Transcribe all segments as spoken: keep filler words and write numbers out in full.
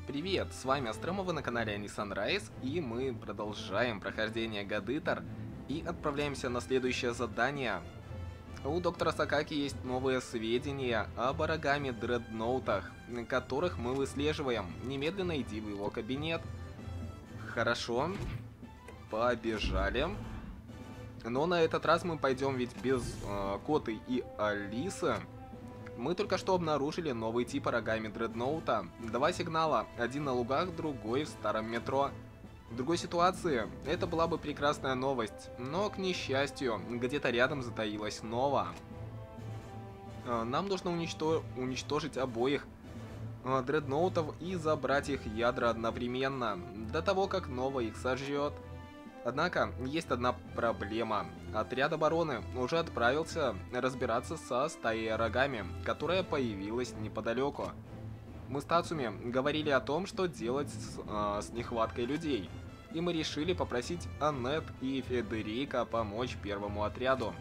Привет, с вами Астрома, вы на канале Nissan Rise, и мы продолжаем прохождение Годитор и отправляемся на следующее задание. У доктора Сакаки есть новые сведения об Оригами Дредноутах, которых мы выслеживаем. Немедленно иди в его кабинет. Хорошо, побежали. Но на этот раз мы пойдем ведь без э, Коты и Алисы. Мы только что обнаружили новый тип Оригами Дредноута. Два сигнала, один на лугах, другой в старом метро. В другой ситуации это была бы прекрасная новость, но, к несчастью, где-то рядом затаилась Нова. Нам нужно уничтож... уничтожить обоих Дредноутов и забрать их ядра одновременно, до того, как Нова их сожжет. Однако, есть одна проблема. Отряд обороны уже отправился разбираться со стаей Оригами, которая появилась неподалеку. Мы с Тацуми говорили о том, что делать с, э, с нехваткой людей, и мы решили попросить Аннет и Федерика помочь первому отряду.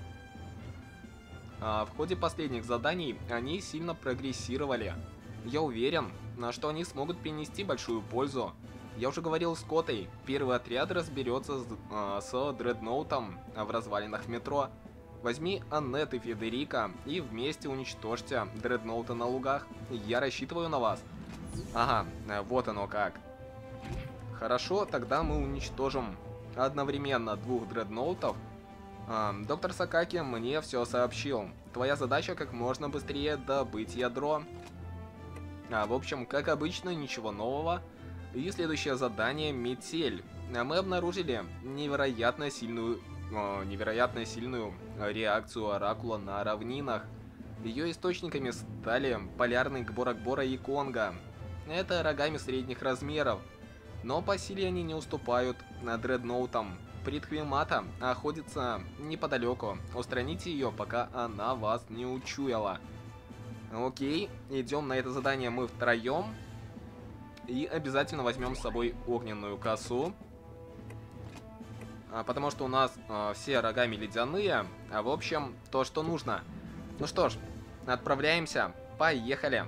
А в ходе последних заданий они сильно прогрессировали. Я уверен, что они смогут принести большую пользу. Я уже говорил с Котой, первый отряд разберется с, э, с Дредноутом в развалинах метро. Возьми Аннет и Федерика и вместе уничтожьте Дредноута на лугах. Я рассчитываю на вас. Ага, вот оно как. Хорошо, тогда мы уничтожим одновременно двух Дредноутов. Э, доктор Сакаки мне все сообщил. Твоя задача как можно быстрее добыть ядро. А, в общем, как обычно, ничего нового. И следующее задание — Метель. Мы обнаружили невероятно сильную, э, невероятно сильную реакцию Оракула на равнинах. Ее источниками стали полярный Гбора-Гбора и Конго. Это Оригами средних размеров, но по силе они не уступают Дредноутам. Притхвимата находится неподалеку. Устраните ее, пока она вас не учуяла. Окей, идем на это задание мы втроем. И обязательно возьмем с собой огненную косу. А, потому что у нас а, все Оригами ледяные. А в общем, то, что нужно. Ну что ж, отправляемся. Поехали.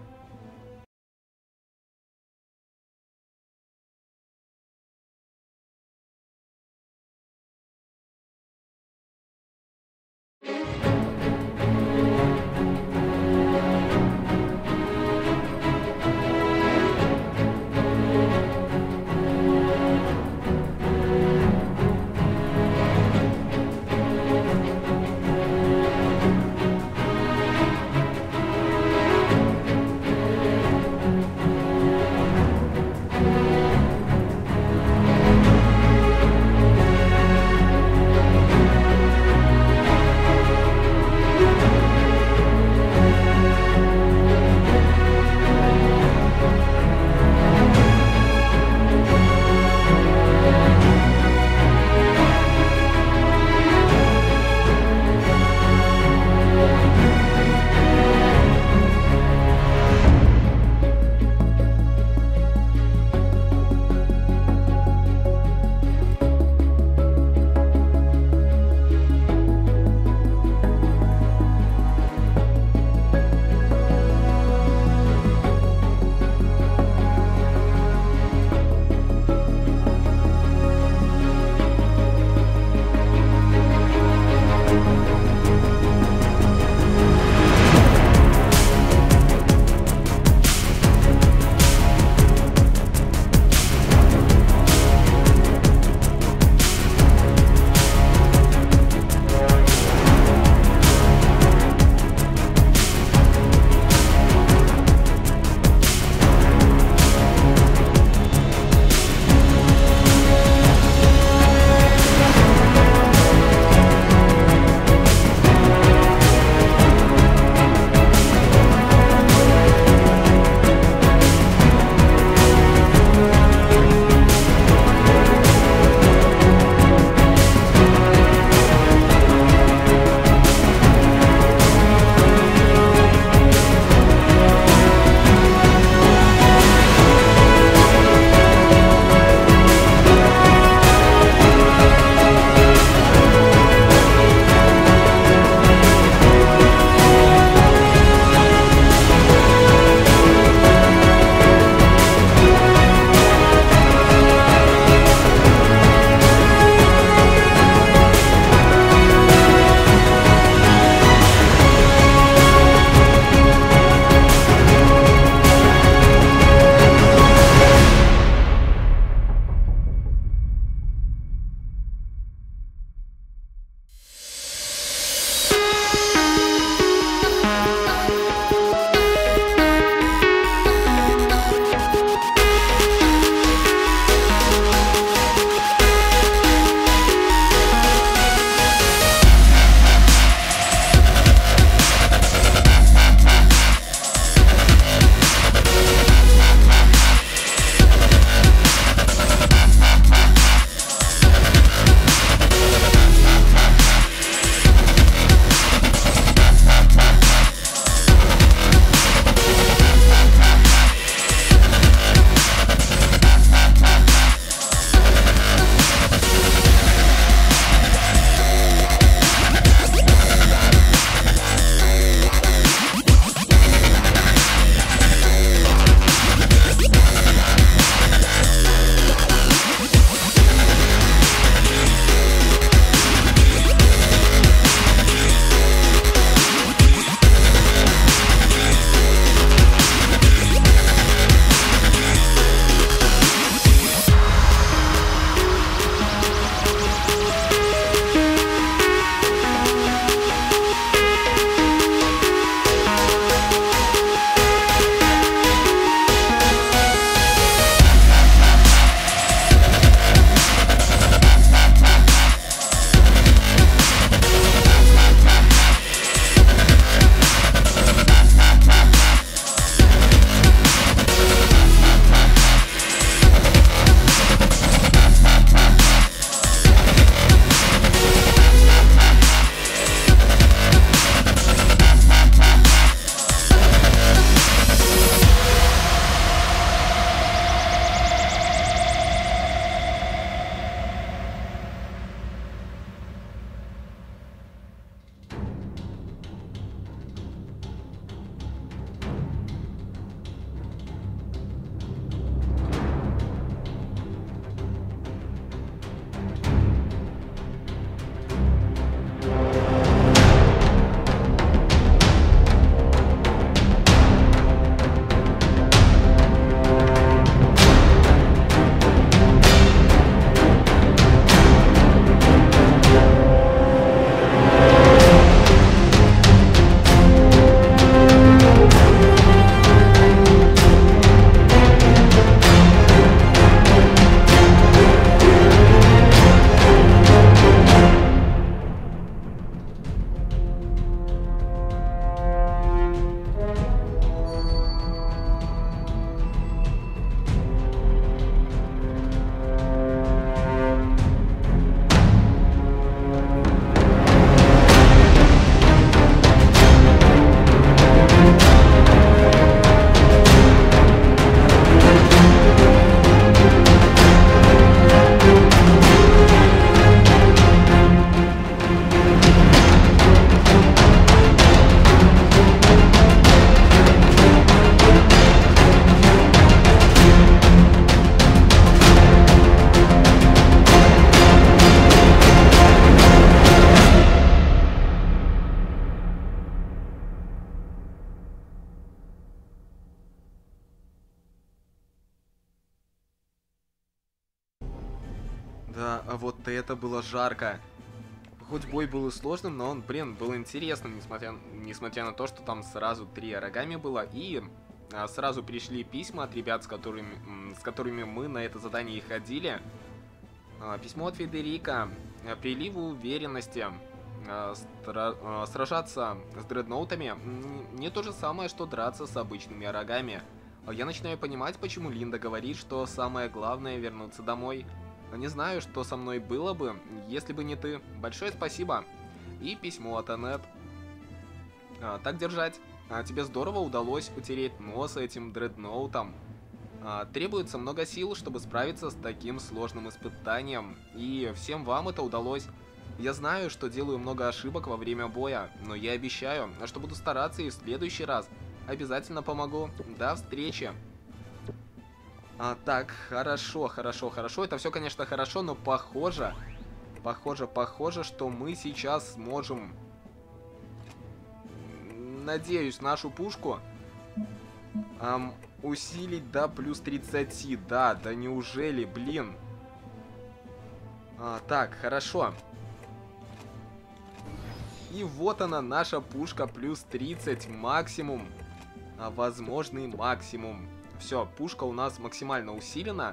Да, а вот это было жарко. Хоть бой был и сложным, но он, блин, был интересным, несмотря, несмотря на то, что там сразу три Арагами было. И а, сразу пришли письма от ребят, с которыми, с которыми мы на это задание и ходили. А, письмо от Федерика. Приливу уверенности. А, стра... а, сражаться с дредноутами не то же самое, что драться с обычными Арагами. Я начинаю понимать, почему Линда говорит, что самое главное вернуться домой. Не знаю, что со мной было бы, если бы не ты. Большое спасибо. И письмо от Аннет. А, так держать. А, тебе здорово удалось утереть нос этим дредноутом. А, требуется много сил, чтобы справиться с таким сложным испытанием. И всем вам это удалось. Я знаю, что делаю много ошибок во время боя, но я обещаю, что буду стараться и в следующий раз обязательно помогу. До встречи. А, так, хорошо, хорошо, хорошо. Это все, конечно, хорошо, но похоже, похоже, похоже, что мы сейчас сможем, надеюсь, нашу пушку эм, усилить до плюс тридцати. Да, да неужели, блин. А, так, хорошо. И вот она, наша пушка плюс тридцать, максимум. А, возможный максимум. Все, пушка у нас максимально усилена.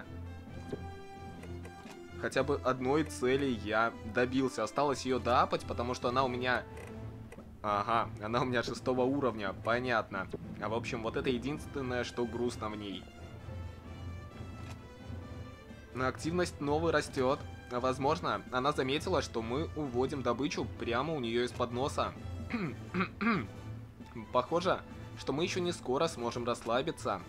Хотя бы одной цели я добился. Осталось ее доапать, потому что она у меня... Ага, она у меня шестого уровня, понятно. А в общем, вот это единственное, что грустно в ней. Активность новой растет. Возможно, она заметила, что мы уводим добычу прямо у нее из-под носа. Похоже, что мы еще не скоро сможем расслабиться.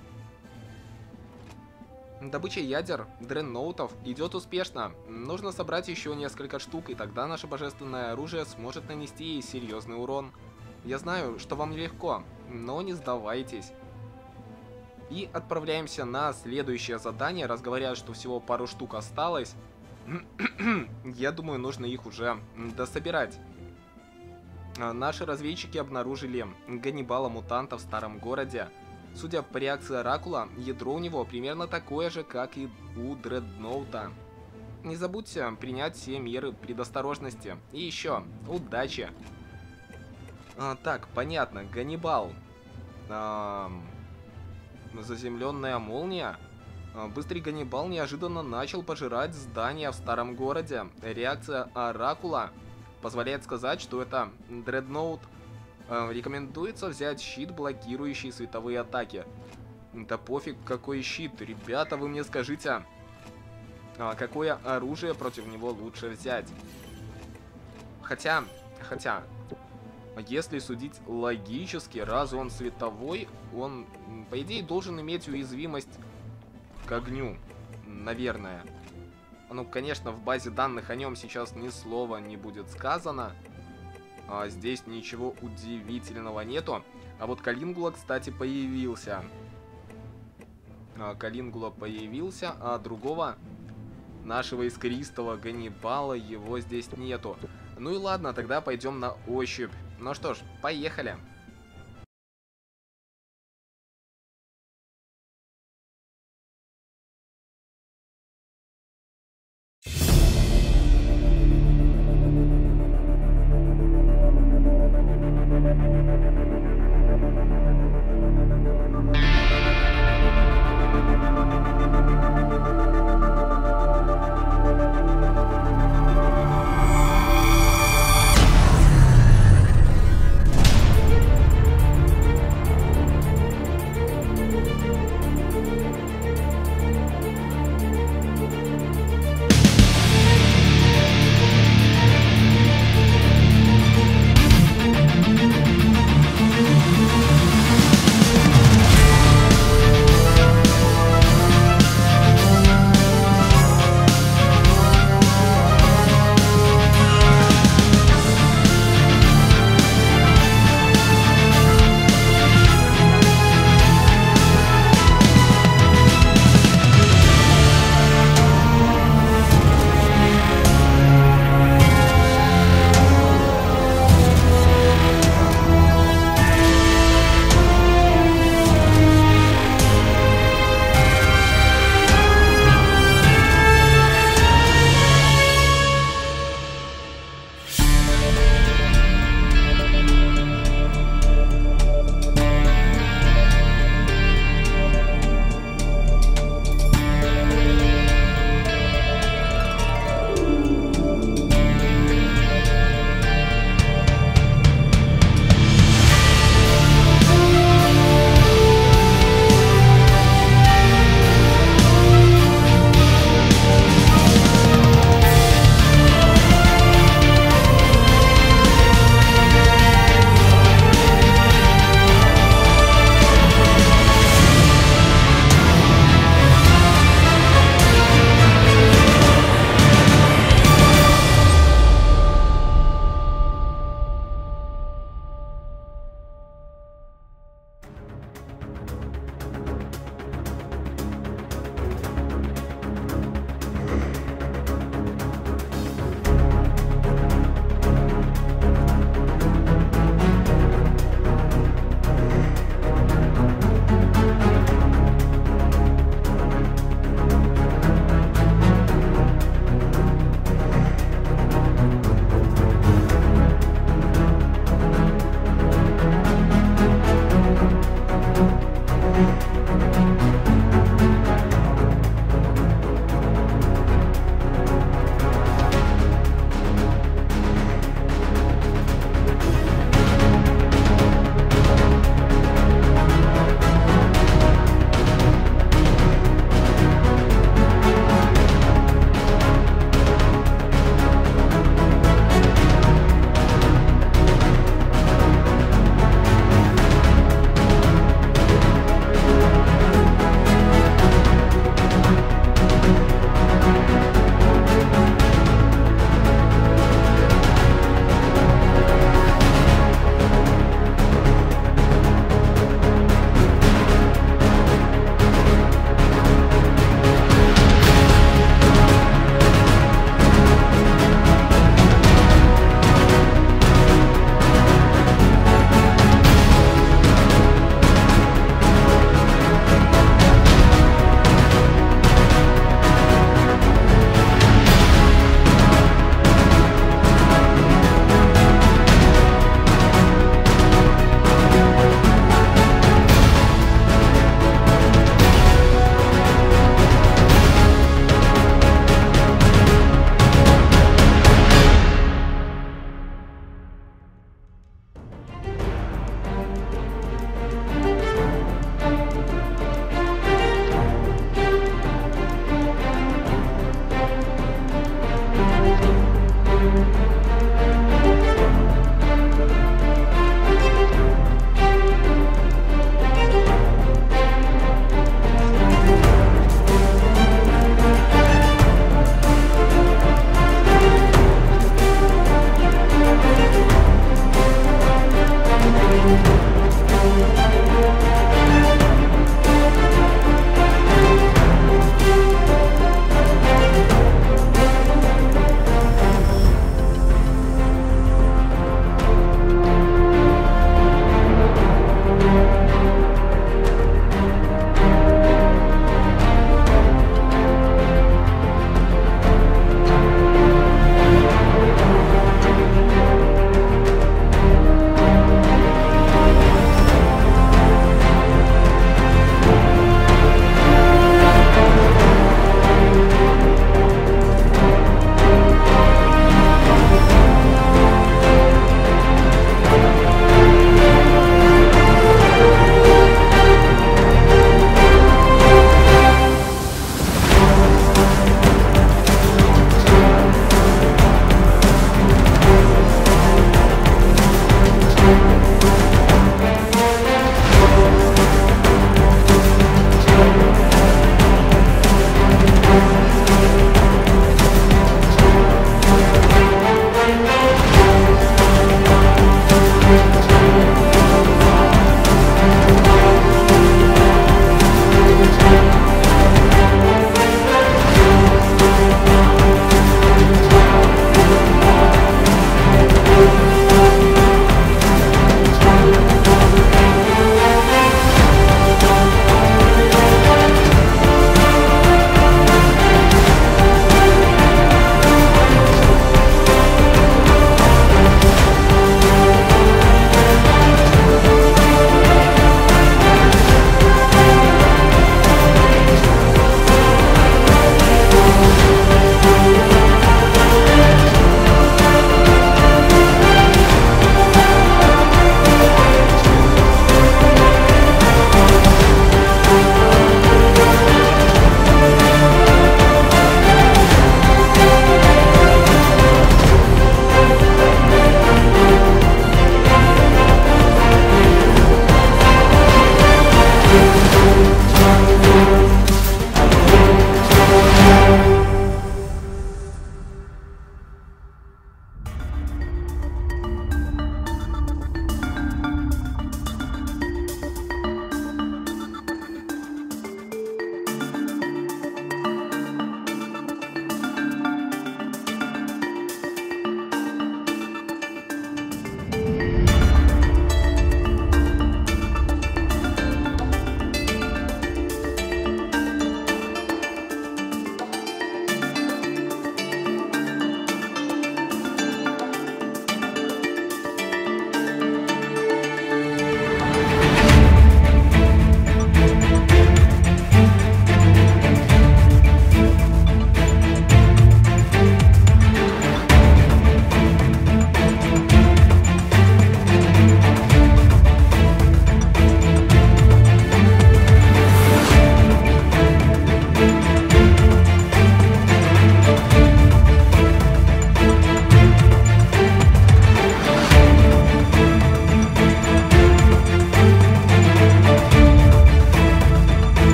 Добыча ядер дредноутов идет успешно. Нужно собрать еще несколько штук, и тогда наше божественное оружие сможет нанести ей серьезный урон. Я знаю, что вам нелегко, но не сдавайтесь. И отправляемся на следующее задание. Раз говорят, что всего пару штук осталось, я думаю, нужно их уже дособирать. Наши разведчики обнаружили Ганнибала-мутанта в старом городе. Судя по реакции Оракула, ядро у него примерно такое же, как и у дредноута. Не забудьте принять все меры предосторожности. И еще, удачи! А, так, понятно, Ганнибал. А, заземленная молния. А, быстрый Ганнибал неожиданно начал пожирать здания в старом городе. Реакция Оракула позволяет сказать, что это дредноут. Рекомендуется взять щит, блокирующий световые атаки. Да пофиг, какой щит. Ребята, вы мне скажите, а какое оружие против него лучше взять? Хотя, хотя, если судить логически, раз он световой, он, по идее, должен иметь уязвимость к огню. Наверное. Ну, конечно, в базе данных о нем сейчас ни слова не будет сказано. А здесь ничего удивительного нету. А вот Калингула, кстати, появился. А, Калингула появился, а другого нашего искристого Ганнибала его здесь нету. Ну и ладно, тогда пойдем на ощупь. Ну что ж, поехали.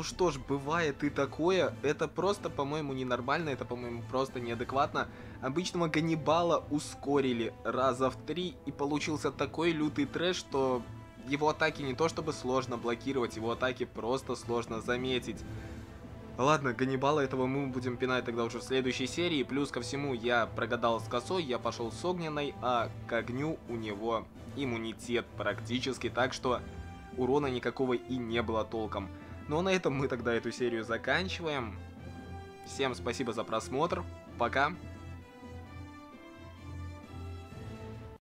что ж, бывает и такое. Это просто, по-моему, ненормально, это, по-моему, просто неадекватно. Обычного Ганнибала ускорили раза в три, и получился такой лютый трэш, что его атаки не то чтобы сложно блокировать, его атаки просто сложно заметить. Ладно, Ганнибала этого мы будем пинать тогда уже в следующей серии. Плюс ко всему, я прогадал с косой, я пошел с огненной, а к огню у него иммунитет практически, так что урона никакого и не было толком. Ну а на этом мы тогда эту серию заканчиваем. Всем спасибо за просмотр. Пока.